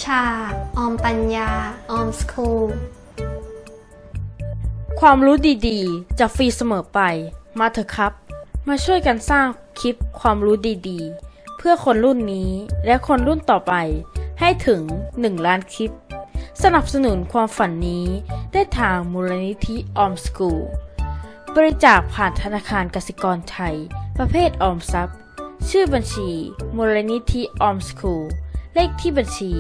ชาออมปัญญาออมสคูลความรู้ดีๆจะฟรีเสมอไปมาเถอะครับมาช่วยกันสร้างคลิปความรู้ดีๆเพื่อคนรุ่นนี้และคนรุ่นต่อไปให้ถึง1 ล้านคลิปสนับสนุนความฝันนี้ได้ทางมูลนิธิออมสคูลบริจาคผ่านธนาคารกสิกรไทยประเภทออมทรัพย์ชื่อบัญชีมูลนิธิออมสคูลเลขที่บัญชี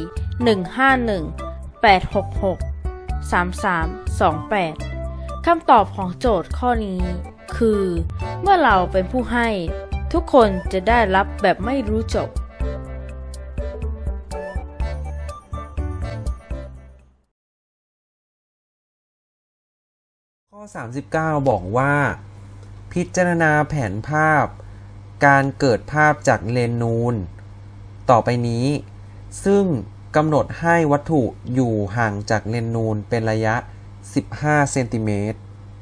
151-866-3328คำตอบของโจทย์ข้อนี้คือเมื่อเราเป็นผู้ให้ทุกคนจะได้รับแบบไม่รู้จบข้อ39บอกว่าพิจารณาแผนภาพการเกิดภาพจากเลนนูนต่อไปนี้ซึ่งกำหนดให้วัตถุอยู่ห่างจากเลนนูนเป็นระยะ15เซนติเมตร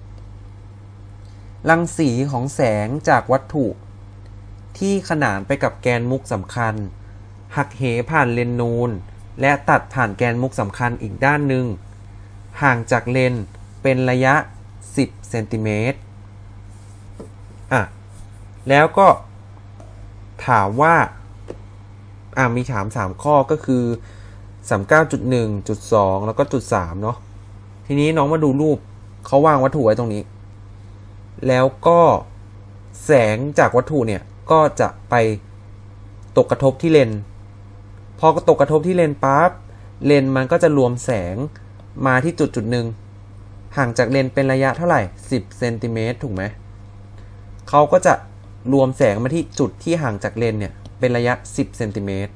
รังสีของแสงจากวัตถุที่ขนานไปกับแกนมุกสำคัญหักเหผ่านเลนนูนและตัดผ่านแกนมุกสำคัญอีกด้านหนึ่งห่างจากเลนเป็นระยะ10เซนติเมตรแล้วก็ถามว่ามีถาม3ข้อก็คือ 39.1.2 แล้วก็จุด3เนาะทีนี้น้องมาดูรูปเขาวางวัตถุไว้ตรงนี้แล้วก็แสงจากวัตถุเนี่ยก็จะไปตกกระทบที่เลนพอตกกระทบที่เลนปั๊บเลนมันก็จะรวมแสงมาที่จุดหนึ่งห่างจากเลนเป็นระยะเท่าไหร่10เซนติเมตรถูกไหมเขาก็จะรวมแสงมาที่จุดที่ห่างจากเลนเนี่ยเป็นระยะ10เซนติเมตร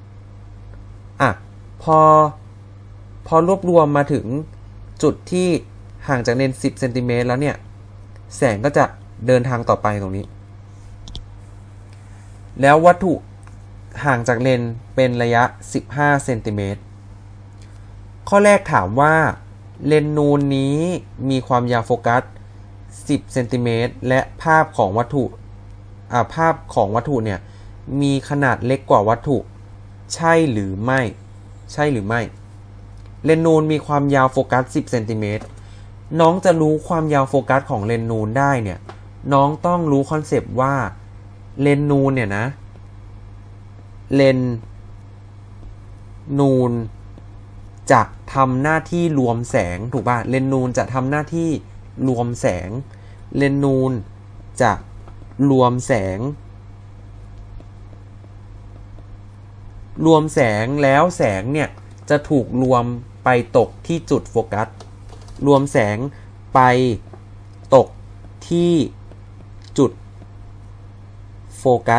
พอรวบรวมมาถึงจุดที่ห่างจากเลน10เซนติเมตรแล้วเนี่ยแสงก็จะเดินทางต่อไปตรงนี้แล้ววัตถุห่างจากเลนเป็นระยะ15เซนติเมตรข้อแรกถามว่าเลนนูนนี้มีความยาวโฟกัส10เซนติเมตรและภาพของวัตถุเนี่ยมีขนาดเล็กกว่าวัตถุใช่หรือไม่เลนนูนมีความยาวโฟกัส10เซนติเมตรน้องจะรู้ความยาวโฟกัสของเลนนูนได้เนี่ยน้องต้องรู้คอนเซปต์ว่าเลนนูนเนี่ยนะเลนนูนจะทำหน้าที่รวมแสงถูกป่ะเลนนูนจะทำหน้าที่รวมแสงเลนนูนจะรวมแสงแล้วแสงเนี่ยจะถูกรวมไปตกที่จุดโฟกัสรวมแสงไปตกที่จุดโฟกัส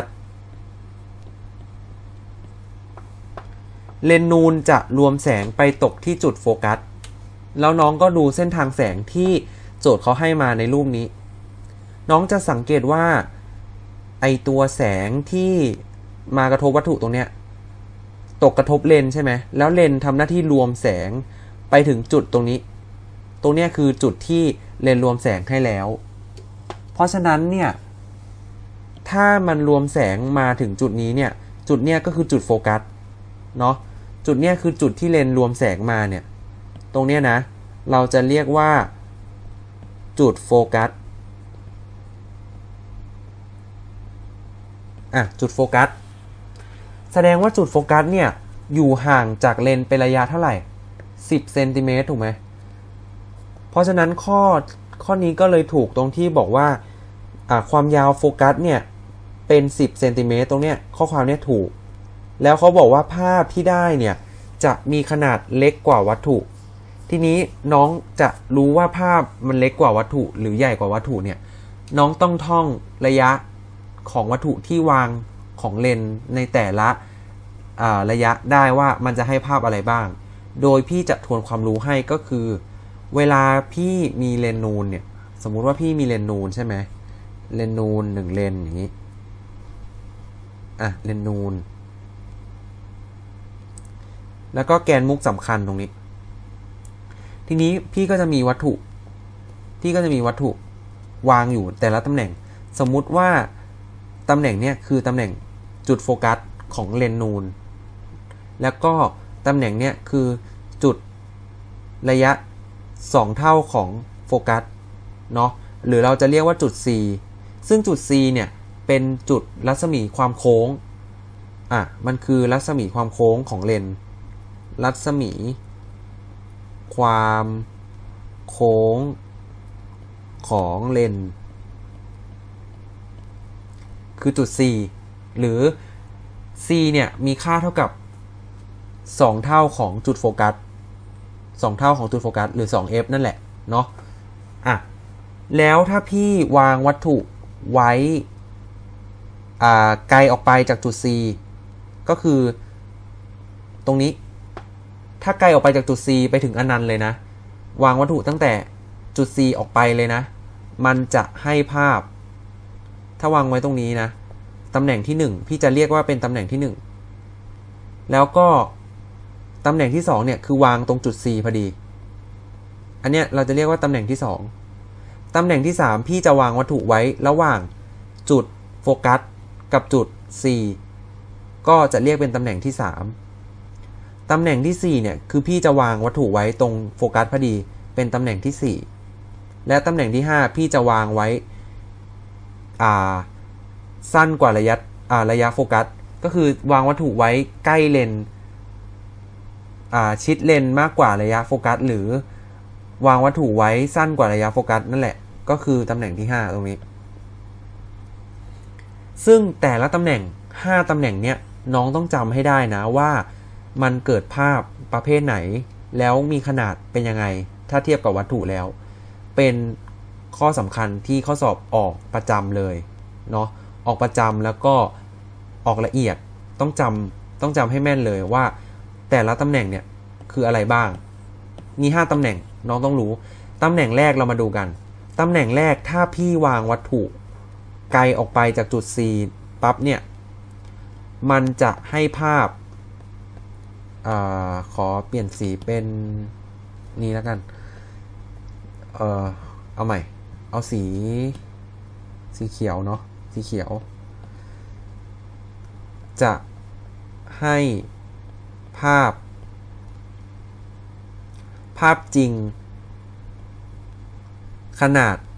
เลนนูนจะรวมแสงไปตกที่จุดโฟกัสแล้วน้องก็ดูเส้นทางแสงที่โจทย์เขาให้มาในรูปนี้น้องจะสังเกตว่าไอตัวแสงที่มากระทบวัตถุตรงเนี้ยตกกระทบเลนใช่ไหมแล้วเลนทำหน้าที่รวมแสงไปถึงจุดตรงนี้คือจุดที่เลนรวมแสงให้แล้วเพราะฉะนั้นเนี่ยถ้ามันรวมแสงมาถึงจุดนี้เนี่ยจุดเนี้ยก็คือจุดโฟกัสเนาะจุดเนี้ยคือจุดที่เลนรวมแสงมาเนี่ยตรงเนี้ยนะเราจะเรียกว่าจุดโฟกัสจุดโฟกัสแสดงว่าจุดโฟกัสเนี่ยอยู่ห่างจากเลนเป็นระยะเท่าไหร่10เซนติเมตรถูกไหมเพราะฉะนั้นข้อนี้ก็เลยถูกตรงที่บอกว่าความยาวโฟกัสเนี่ยเป็น10เซนติเมตรตรงเนี้ยข้อความเนี่ยถูกแล้วเขาบอกว่าภาพที่ได้เนี่ยจะมีขนาดเล็กกว่าวัตถุทีนี้น้องจะรู้ว่าภาพมันเล็กกว่าวัตถุหรือใหญ่กว่าวัตถุเนี่ยน้องต้องท่องระยะของวัตถุที่วางของเลนในแต่ละระยะได้ว่ามันจะให้ภาพอะไรบ้างโดยพี่จะทวนความรู้ให้ก็คือเวลาพี่มีเลนนูนเนี่ยสมมุติว่าพี่มีเลนนูนใช่ไหมเลนนูน1เลนอย่างนี้เลนนูนแล้วก็แกนมุกสำคัญตรงนี้ทีนี้พี่ก็จะมีวัตถุวางอยู่แต่ละตำแหน่งสมมุติว่าตำแหน่งเนี้ยคือตำแหน่งจุดโฟกัสของเลนนูนแล้วก็ตำแหน่งเนี้ยคือจุดระยะ2เท่าของโฟกัสเนาะหรือเราจะเรียกว่าจุด C ซึ่งจุด C เนี่ยเป็นจุดรัศมีความโค้งมันคือรัศมีความโค้งของเลนส์รัศมีความโค้งของเลนส์คือจุด C หรือ C เนี่ยมีค่าเท่ากับ2เท่าของจุดโฟกัส2เท่าของจุดโฟกัสหรือ 2f นั่นแหละเนาะแล้วถ้าพี่วางวัตถุไว้ไกลออกไปจากจุด C ก็คือตรงนี้ถ้าไกลออกไปจากจุด C ไปถึงอนันต์เลยนะวางวัตถุตั้งแต่จุด C ออกไปเลยนะมันจะให้ภาพถ้าวางไว้ตรงนี้นะตำแหน่งที่1พี่จะเรียกว่าเป็นตำแหน่งที่1แล้วก็ตำแหน่งที่2เนี่ยคือวางตรงจุด C พอดีอันเนี้ยเราจะเรียกว่าตำแหน่งที่2ตำแหน่งที่3พี่จะวางวัตถุไว้ระหว่างจุดโฟกัสกับจุด C ก็จะเรียกเป็นตำแหน่งที่3ตำแหน่งที่4เนี่ยคือพี่จะวางวัตถุไว้ตรงโฟกัสพอดีเป็นตำแหน่งที่4และตำแหน่งที่5พี่จะวางไว้สั้นกว่าระยะโฟกัสก็คือวางวัตถุไว้ใกล้เลนชิดเลนมากกว่าระยะโฟกัสหรือวางวัตถุไว้สั้นกว่าระยะโฟกัสนั่นแหละก็คือตำแหน่งที่5ตรงนี้ซึ่งแต่ละตำแหน่ง5ตำแหน่งเนี้ยน้องต้องจำให้ได้นะว่ามันเกิดภาพประเภทไหนแล้วมีขนาดเป็นยังไงถ้าเทียบกับวัตถุแล้วเป็นข้อสำคัญที่ข้อสอบออกประจำเลยเนาะออกประจำแล้วก็ออกละเอียดต้องจำให้แม่นเลยว่าแต่ละตำแหน่งเนี่ยคืออะไรบ้างมี5ตำแหน่งน้องต้องรู้ตำแหน่งแรกเรามาดูกันตำแหน่งแรกถ้าพี่วางวัตถุไกลออกไปจากจุด C ปั๊บเนี่ยมันจะให้ภาพขอเปลี่ยนสีเป็นนี่แล้วกันเอาใหม่เอาสีเขียวเนาะสีเขียวจะให้ภาพจริงขนาด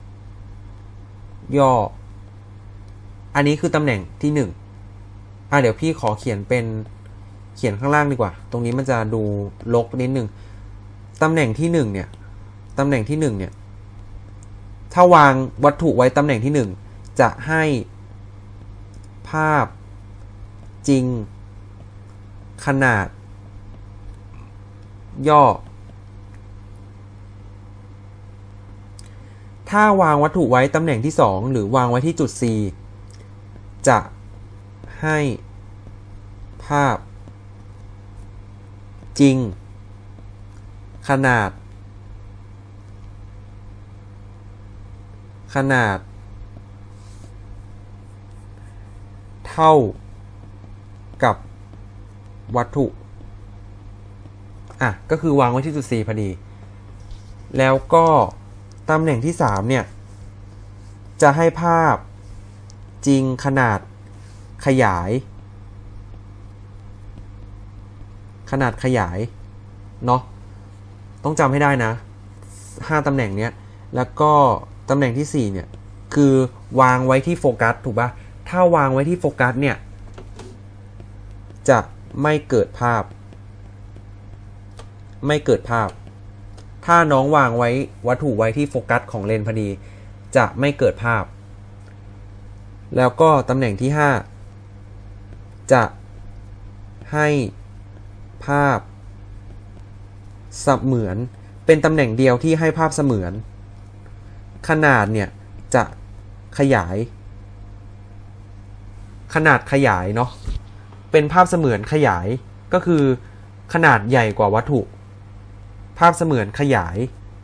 ย่ออันนี้คือตำแหน่งที่1เดี๋ยวพี่ขอเขียนข้างล่างดีกว่าตรงนี้มันจะดูรกนิดนึงตำแหน่งที่1เนี่ยถ้าวางวัตถุไว้ตำแหน่งที่1จะให้ภาพจริงขนาดย่อถ้าวางวัตถุไว้ตำแหน่งที่2หรือวางไว้ที่จุด C จะให้ภาพจริงขนาดเท่ากับวัตถุก็คือวางไว้ที่จุด C พอดีแล้วก็ตำแหน่งที่3เนี่ยจะให้ภาพจริงขนาดขยายเนาะต้องจำให้ได้นะ5ตำแหน่งเนี้ยแล้วก็ตำแหน่งที่4เนี่ยคือวางไว้ที่โฟกัสถูกป่ะถ้าวางไว้ที่โฟกัสเนี่ยจะไม่เกิดภาพถ้าน้องวางไว้วัตถุไว้ที่โฟกัสของเลนส์พอดีจะไม่เกิดภาพแล้วก็ตำแหน่งที่5จะให้ภาพเสมือนเป็นตำแหน่งเดียวที่ให้ภาพเสมือนขนาดเนี่ยจะขยายเนาะเป็นภาพเสมือนขยายก็คือขนาดใหญ่กว่าวัตถุภาพเสมือนขยาย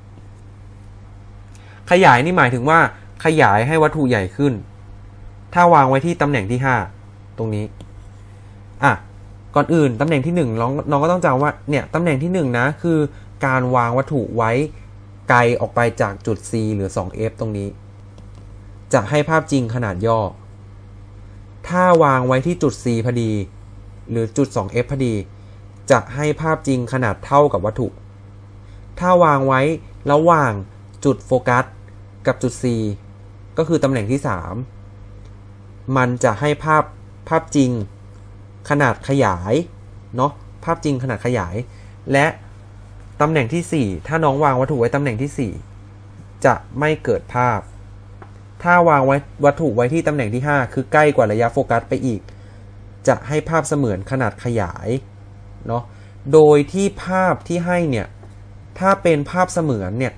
นี่หมายถึงว่าขยายให้วัตถุใหญ่ขึ้นถ้าวางไว้ที่ตำแหน่งที่5ตรงนี้ก่อนอื่นตำแหน่งที่1น้องก็ต้องจำว่าเนี่ยตำแหน่งที่1นะคือการวางวัตถุไว้ไกลออกไปจากจุด C หรือ 2f ตรงนี้จะให้ภาพจริงขนาดย่อถ้าวางไว้ที่จุด C พอดีหรือจุด 2f พอดีจะให้ภาพจริงขนาดเท่ากับวัตถุถ้าวางไว้ระหว่างจุดโฟกัสกับจุด C ก็คือตำแหน่งที่3มันจะให้ภาพจริงขนาดขยายเนาะภาพจริงขนาดขยายและตำแหน่งที่4ถ้าน้องวางวัตถุไว้ตำแหน่งที่4จะไม่เกิดภาพถ้าวางไว้วัตถุไว้ที่ตำแหน่งที่5คือใกล้กว่าระยะโฟกัสไปอีกจะให้ภาพเสมือนขนาดขยายเนาะโดยที่ภาพที่ให้เนี่ยถ้าเป็นภาพเสมือนเนี่ย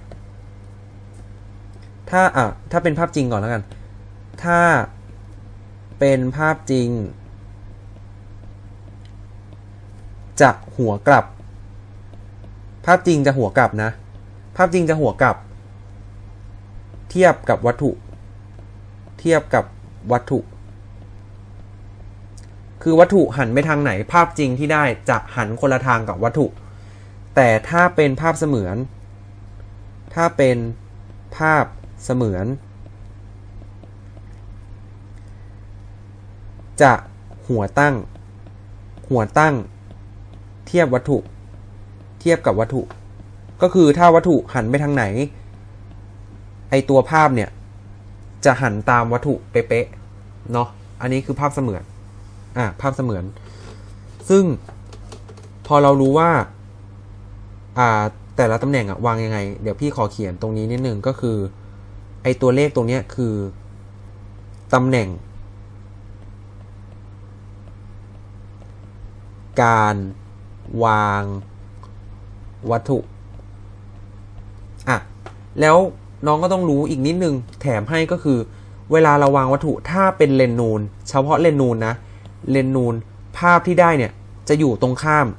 ถ้าเป็นภาพจริงก่อนแล้วกันถ้าเป็นภาพจริงจะหัวกลับภาพจริงจะหัวกลับนะภาพจริงจะหัวกลับเทียบกับวัตถุคือวัตถุหันไปทางไหนภาพจริงที่ได้จะหันคนละทางกับวัตถุแต่ถ้าเป็นภาพเสมือนจะหัวตั้งเทียบกับวัตถุก็คือถ้าวัตถุหันไปทางไหนไอตัวภาพเนี่ยจะหันตามวัตถุเป๊ะๆเนาะอันนี้คือภาพเสมือนภาพเสมือนซึ่งพอเรารู้ว่าแต่ละตำแหน่งวางยังไงเดี๋ยวพี่ขอเขียนตรงนี้นิดนึงก็คือไอตัวเลขตรงนี้คือตำแหน่งการวางวัตถุแล้วน้องก็ต้องรู้อีกนิดนึงแถมให้ก็คือเวลาเราวางวัตถุถ้าเป็นเลนนูนเฉพาะเลนนูนนะเลนนูนภาพที่ได้เนี่ยจะอยู่ตรงข้าม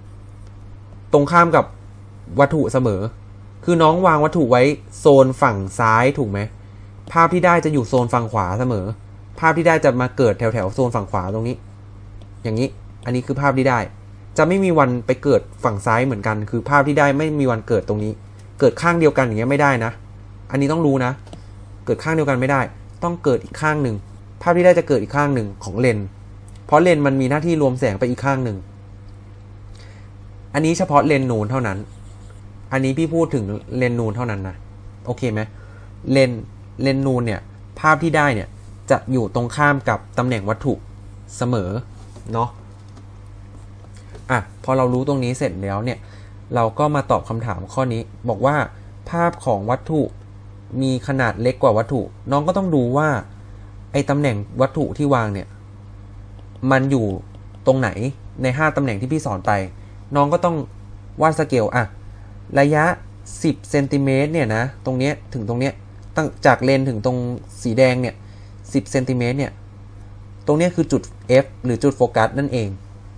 กับวัตถุเสมอคือน้องวางวัตถุไว้โซนฝั่งซ้ายถูกไหมภาพที่ได้จะอยู่โซนฝั่งขวาเสมอภาพที่ได้จะมาเกิดแถวโซนฝั่งขวาตรงนี้อย่างนี้อันนี้คือภาพที่ได้จะไม่มีวันไปเกิดฝั่งซ้ายเหมือนกันคือภาพที่ได้ไม่มีวันเกิดตรงนี้เกิดข้างเดียวกันอย่างเงี้ยไม่ได้นะอันนี้ต้องรู้นะเกิดข้างเดียวกันไม่ได้ต้องเกิดอีกข้างหนึ่งภาพที่ได้จะเกิดอีกข้างหนึ่งของเลนเพราะเลนมันมีหน้าที่รวมแสงไปอีกข้างหนึ่งอันนี้เฉพาะเลนนูนเท่านั้นอันนี้พี่พูดถึงเลนนูนเท่านั้นนะโอเคไหมเลนนูนเนี่ยภาพที่ได้เนี่ยจะอยู่ตรงข้ามกับตำแหน่งวัตถุเสมอเนาะพอเรารู้ตรงนี้เสร็จแล้วเนี่ยเราก็มาตอบคำถามข้อนี้บอกว่าภาพของวัตถุมีขนาดเล็กกว่าวัตถุน้องก็ต้องดูว่าไอ้ตำแหน่งวัตถุที่วางเนี่ยมันอยู่ตรงไหนใน5ตำแหน่งที่พี่สอนไปน้องก็ต้องวาดสเกลระยะ10เซนติเมตรเนี่ยนะตรงเนี้ยถึงตรงเนี้ยตั้งจากเลนถึงตรงสีแดงเนี่ย10เซนติเมตรเนี่ยตรงเนี้ยคือจุด F หรือจุดโฟกัสนั่นเอง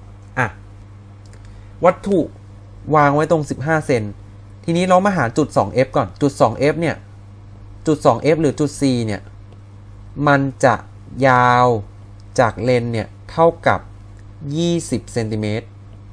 วัตถุวางไว้ตรง15เซนทีนี้เรามาหาจุด 2F ก่อนจุด 2F เนี่ยจุด 2F หรือจุด C เนี่ยมันจะยาวจากเลนเนี่ยเท่ากับ20เซนติเมตร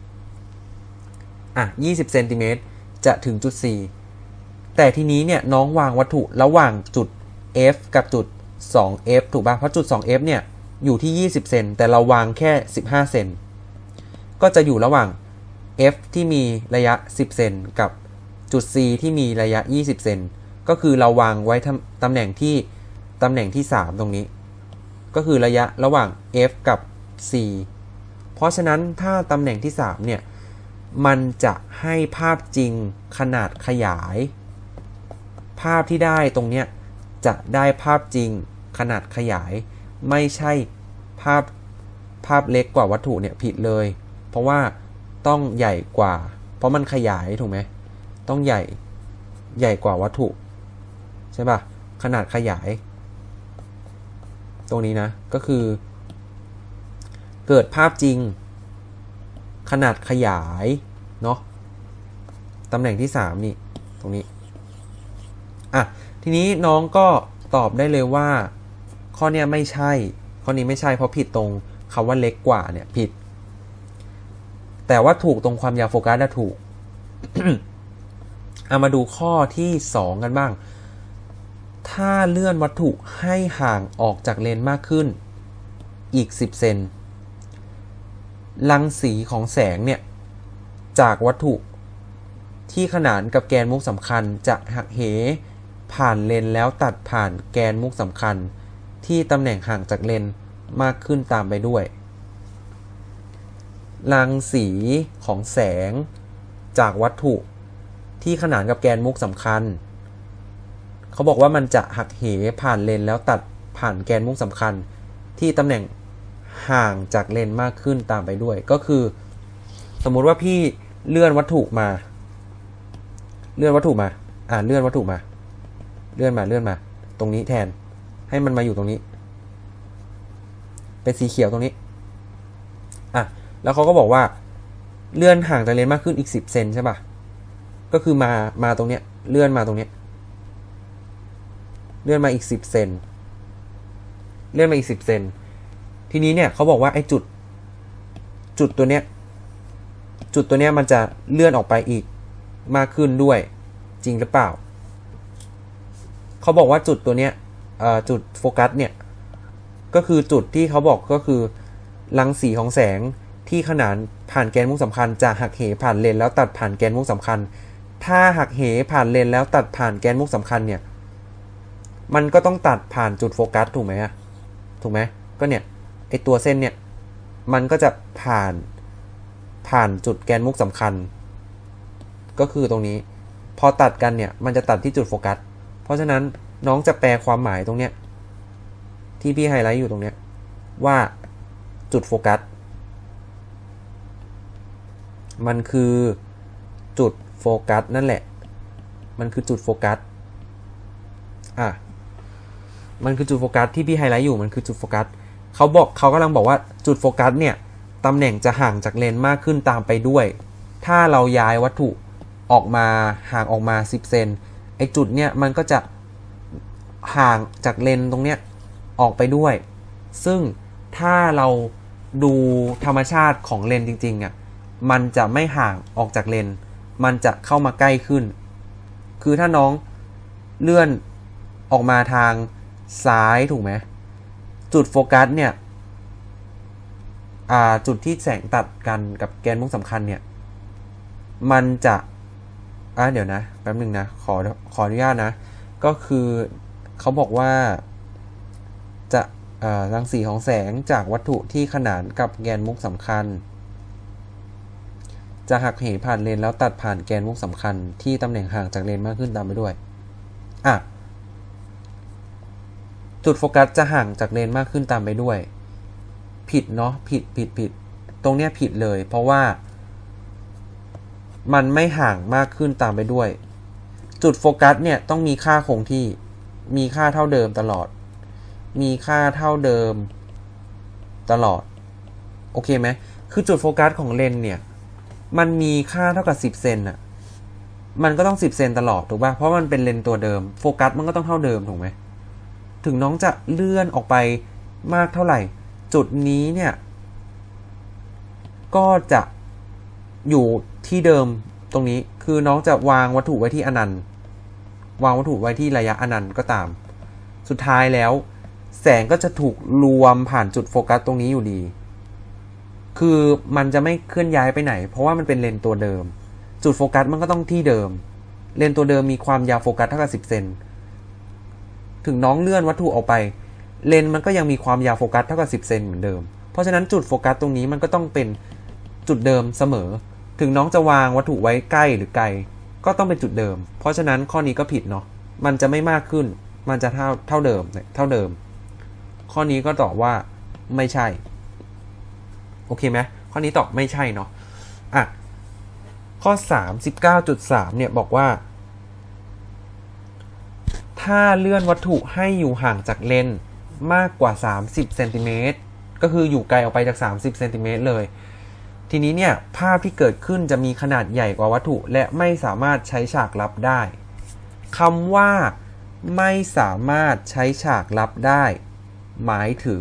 20เซนติเมตรจะถึงจุด C แต่ทีนี้เนี่ยน้องวางวัตถุระหว่างจุด F กับจุด 2F ถูกป่ะเพราะจุด 2F เนี่ยอยู่ที่20เซนแต่เราวางแค่15เซนก็จะอยู่ระหว่างF ที่มีระยะ10เซนกับจุด C ที่มีระยะ20เซนก็คือเราวางไว้ตำแหน่งที่3ตรงนี้ก็คือระยะระหว่าง F กับ C เพราะฉะนั้นถ้าตำแหน่งที่3เนี่ยมันจะให้ภาพจริงขนาดขยายภาพที่ได้ตรงเนี้ยจะได้ภาพจริงขนาดขยายไม่ใช่ภาพเล็กกว่าวัตถุเนี่ยผิดเลยเพราะว่าต้องใหญ่กว่าเพราะมันขยายถูกไหมต้องใหญ่กว่าวัตถุใช่ป่ะขนาดขยายตรงนี้นะก็คือเกิดภาพจริงขนาดขยายเนาะตำแหน่งที่3นี่ตรงนี้ทีนี้น้องก็ตอบได้เลยว่าข้อนี้ไม่ใช่เพราะผิดตรงคำว่าเล็กกว่าเนี่ยผิดแต่ว่าถูกตรงความยาวโฟกัสได้ถูก มาดูข้อที่2กันบ้างถ้าเลื่อนวัตถุให้ห่างออกจากเลนมากขึ้นอีก10เซนรังสีของแสงเนี่ยจากวัตถุที่ขนานกับแกนมุกสำคัญจะหักเหผ่านเลนแล้วตัดผ่านแกนมุกสำคัญที่ตำแหน่งห่างจากเลนมากขึ้นตามไปด้วยรังสีของแสงจากวัตถุที่ขนานกับแกนมุกสำคัญเขาบอกว่ามันจะหักเหผ่านเลนแล้วตัดผ่านแกนมุกสำคัญที่ตำแหน่งห่างจากเลนมากขึ้นตามไปด้วยก็คือสมมุติว่าพี่เลื่อนวัตถุมาเลื่อนวัตถุมาเลื่อนวัตถุมาเลื่อนมาตรงนี้แทนให้มันมาอยู่ตรงนี้เป็นสีเขียวตรงนี้แล้วเขาก็บอกว่าเลื่อนห่างจากเลนมากขึ้นอีก10 เซนใช่ป่ะก็คือมาตรงเนี้ยเลื่อนมาตรงเนี้ยเลื่อนมาอีก10 เซนเลื่อนมาอีก10 เซนทีนี้เนี่ยเขาบอกว่าไอ้จุดตัวเนี้ยมันจะเลื่อนออกไปอีกมากขึ้นด้วยจริงหรือเปล่าเขาบอกว่าจุดตัวเนี้ยจุดโฟกัสเนี่ยก็คือจุดที่เขาบอกก็คือรังสีของแสงที่ขนานผ่านแกนมุกสำคัญจะหักเหผ่านเลนแล้วตัดผ่านแกนมุกสำคัญถ้าหักเหผ่านเลนแล้วตัดผ่านแกนมุกสำคัญเนี่ยมันก็ต้องตัดผ่านจุดโฟกัสถูกไหมถูกไหมก็เนี่ยไอตัวเส้นเนี่ยมันก็จะผ่านจุดแกนมุกสำคัญก็คือตรงนี้พอตัดกันเนี่ยมันจะตัดที่จุดโฟกัสเพราะฉะนั้นน้องจะแปลความหมายตรงเนี้ยที่พี่ไฮไลท์อยู่ตรงเนี้ยว่าจุดโฟกัสมันคือจุดโฟกัสนั่นแหละมันคือจุดโฟกัสมันคือจุดโฟกัสที่พี่ไฮไลท์อยู่มันคือจุดโฟกัสเขากำลังบอกว่าจุดโฟกัสเนี่ยตำแหน่งจะห่างจากเลนมากขึ้นตามไปด้วยถ้าเราย้ายวัตถุออกมาห่างออกมา10 เซนไอจุดเนี่ยมันก็จะห่างจากเลนตรงเนี้ยออกไปด้วยซึ่งถ้าเราดูธรรมชาติของเลนจริงๆมันจะไม่ห่างออกจากเลนมันจะเข้ามาใกล้ขึ้นคือถ้าน้องเลื่อนออกมาทางซ้ายถูกไหมจุดโฟกัสเนี่ยจุดที่แสงตัดกันกับแกนมุกสำคัญเนี่ยมันจะเดี๋ยวนะแป๊บนึงนะขออนุญาตนะก็คือเขาบอกว่าจะรังสีของแสงจากวัตถุที่ขนานกับแกนมุกสำคัญจะหักเหผ่านเลนแล้วตัดผ่านแกนมุกสำคัญที่ตำแหน่งห่างจากเลนมากขึ้นตามไปด้วยจุดโฟกัสจะห่างจากเลนมากขึ้นตามไปด้วยผิดเนาะผิดตรงเนี้ยผิดเลยเพราะว่ามันไม่ห่างมากขึ้นตามไปด้วยจุดโฟกัสเนี่ยต้องมีค่าคงที่มีค่าเท่าเดิมตลอดมีค่าเท่าเดิมตลอดโอเคไหมคือจุดโฟกัสของเลนเนี่ยมันมีค่าเท่ากับ10 เซนมันก็ต้อง10 เซนตลอดถูกป่ะเพราะมันเป็นเลนตัวเดิมโฟกัสมันก็ต้องเท่าเดิมถูกไหมถึงน้องจะเลื่อนออกไปมากเท่าไหร่จุดนี้เนี่ยก็จะอยู่ที่เดิมตรงนี้คือน้องจะวางวัตถุไว้ที่อนันต์วางวัตถุไว้ที่ระยะอนันต์ก็ตามสุดท้ายแล้วแสงก็จะถูกรวมผ่านจุดโฟกัสตรงนี้อยู่ดีคือมันจะไม่เคลื่อนย้ายไปไหนเพราะว่ามันเป็นเลนตัวเดิมจุดโฟกัสมันก็ต้องที่เดิมเลนตัวเดิมมีความยาวโฟกัสเท่ากับ10 เซนถึงน้องเลื่อนวัตถุออกไปเลนมันก็ยังมีความยาวโฟกัสเท่ากับ10 เซนเหมือนเดิมเพราะฉะนั้นจุดโฟกัสตรงนี้มันก็ต้องเป็นจุดเดิมเสมอถึงน้องจะวางวัตถุไว้ใกล้หรือไกลก็ต้องเป็นจุดเดิมเพราะฉะนั้นข้อนี้ก็ผิดเนาะมันจะไม่มากขึ้นมันจะเท่าเดิมข้อนี้ก็ตอบว่าไม่ใช่โอเคไหมข้อนี้ตอบไม่ใช่เนาะข้อ 39.3 เนี่ยบอกว่าถ้าเลื่อนวัตถุให้อยู่ห่างจากเลนมากกว่า30 เซนติเมตรก็คืออยู่ไกลออกไปจาก30 เซนติเมตรเลยทีนี้เนี่ยภาพที่เกิดขึ้นจะมีขนาดใหญ่กว่าวัตถุและไม่สามารถใช้ฉากลับได้คำว่าไม่สามารถใช้ฉากลับได้หมายถึง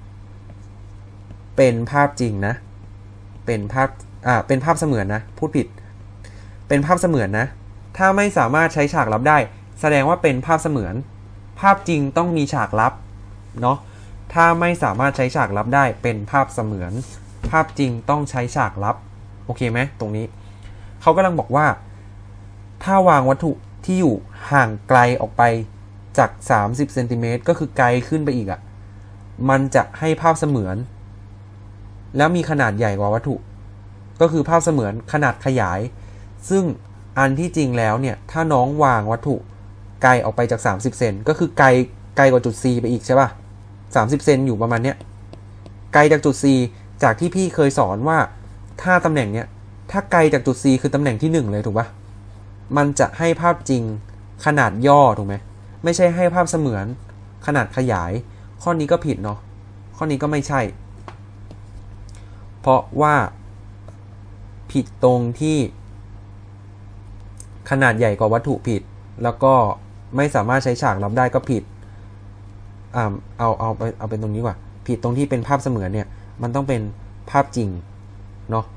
เป็นภาพจริงนะเป็นภาพเสมือนนะพูดผิดเป็นภาพเสมือนนะถ้าไม่สามารถใช้ฉากลับได้แสดงว่าเป็นภาพเสมือนภาพจริงต้องมีฉากลับเนาะถ้าไม่สามารถใช้ฉากลับได้เป็นภาพเสมือนภาพจริงต้องใช้ฉากลับโอเคไหมตรงนี้เขากำลังบอกว่าถ้าวางวัตถุที่อยู่ห่างไกลออกไปจาก30เซนติเมตรก็คือไกลขึ้นไปอีกมันจะให้ภาพเสมือนแล้วมีขนาดใหญ่กว่าวัตถุก็คือภาพเสมือนขนาดขยายซึ่งอันที่จริงแล้วเนี่ยถ้าน้องวางวัตถุไกลออกไปจาก30เซนก็คือไกลกว่าจุด C ไปอีกใช่ป่ะ30เซนอยู่ประมาณเนี้ยไกลจากจุด C จากที่พี่เคยสอนว่าถ้าตำแหน่งเนี้ยถ้าไกลจากจุด C คือตำแหน่งที่1เลยถูกป่ะมันจะให้ภาพจริงขนาดย่อถูกไหมไม่ใช่ให้ภาพเสมือนขนาดขยายข้อนี้ก็ผิดเนาะข้อนี้ก็ไม่ใช่เพราะว่าผิดตรงที่ขนาดใหญ่กว่าวัตถุผิดแล้วก็ไม่สามารถใช้ฉากรับได้ก็ผิดเอาเป็นตรงนี้ว่ะผิดตรงที่เป็นภาพเสมือนเนี่ยมันต้องเป็นภาพจริงเนาะ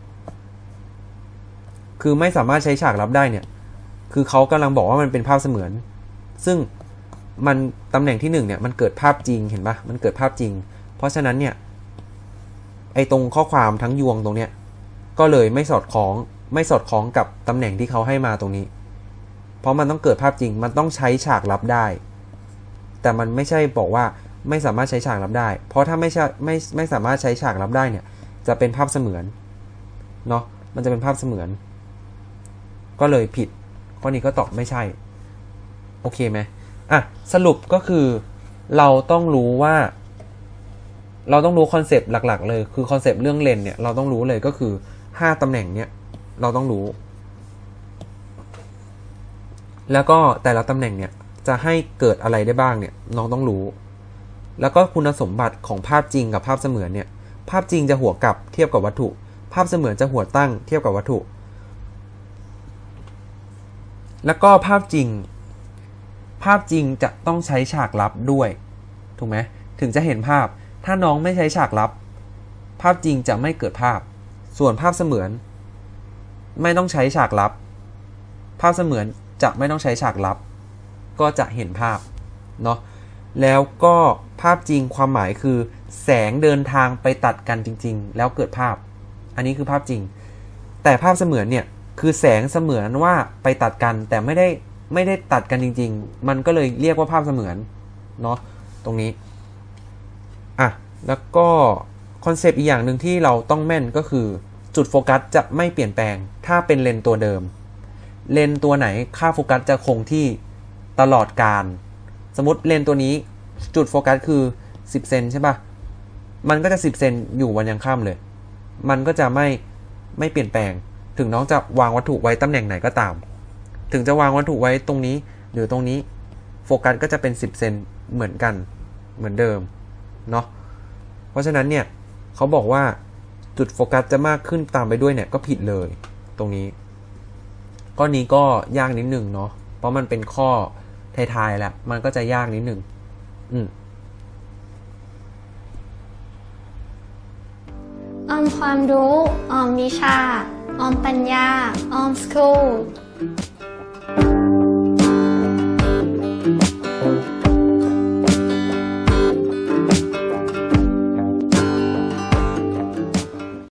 คือไม่สามารถใช้ฉากรับได้เนี่ยคือเขากำลังบอกว่ามันเป็นภาพเสมือนซึ่งมันตำแหน่งที่1เนี่ยมันเกิดภาพจริงเห็นปะมันเกิดภาพจริงเพราะฉะนั้นเนี่ยไอตรงข้อความทั้งยวงตรงเนี้ยก็เลยไม่สอดคล้องกับตำแหน่งที่เขาให้มาตรงนี้เพราะมันต้องเกิดภาพจริงมันต้องใช้ฉากรับได้แต่มันไม่ใช่บอกว่าไม่สามารถใช้ฉากรับได้เพราะถ้าไม่สามารถใช้ฉากรับได้เนี่ยจะเป็นภาพเสมือนเนาะมันจะเป็นภาพเสมือนก็เลยผิดข้อนี้ก็ตอบไม่ใช่โอเคไหมสรุปก็คือเราต้องรู้คอนเซปต์หลักๆเลยคือคอนเซปต์เรื่องเลนเนี่ยเราต้องรู้เลยก็คือ5ตำแหน่งเนี่ยเราต้องรู้แล้วก็แต่ละตำแหน่งเนี่ยจะให้เกิดอะไรได้บ้างเนี่ยน้องต้องรู้แล้วก็คุณสมบัติของภาพจริงกับภาพเสมือนเนี่ยภาพจริงจะหัวกลับเทียบกับวัตถุภาพเสมือนจะหัวตั้งเทียบกับวัตถุแล้วก็ภาพจริงจะต้องใช้ฉากลับด้วยถูกไหมถึงจะเห็นภาพถ้าน้องไม่ใช้ฉากลับภาพจริงจะไม่เกิดภาพส่วนภาพเสมือนไม่ต้องใช้ฉากลับภาพเสมือนจะไม่ต้องใช้ฉากลับก็จะเห็นภาพเนาะแล้วก็ภาพจริงความหมายคือแสงเดินทางไปตัดกันจริงๆแล้วเกิดภาพอันนี้คือภาพจริงแต่ภาพเสมือนเนี่ยคือแสงเสมือนว่าไปตัดกันแต่ไม่ได้ตัดกันจริงๆมันก็เลยเรียกว่าภาพเสมือนเนาะตรงนี้แล้วก็คอนเซปต์อีกอย่างหนึ่งที่เราต้องแม่นก็คือจุดโฟกัสจะไม่เปลี่ยนแปลงถ้าเป็นเลนส์ตัวเดิมเลนส์ตัวไหนค่าโฟกัสจะคงที่ตลอดกาลสมมติเลนส์ตัวนี้จุดโฟกัสคือ10เซนใช่ป่ะมันก็จะ10เซนอยู่วันยังค่ำเลยมันก็จะไม่เปลี่ยนแปลงถึงน้องจะวางวัตถุไว้ตำแหน่งไหนก็ตามถึงจะวางวัตถุไว้ตรงนี้หรือตรงนี้โฟกัสก็จะเป็น10เซนเหมือนกันเหมือนเดิมเนาะเพราะฉะนั้นเนี่ยเขาบอกว่าจุดโฟกัสจะมากขึ้นตามไปด้วยเนี่ยก็ผิดเลยตรงนี้ข้อนี้ก็ยากนิดนึงเนาะเพราะมันเป็นข้อท้ายๆแล้วมันก็จะยากนิดนึงความรู้วิชาปัญญาschool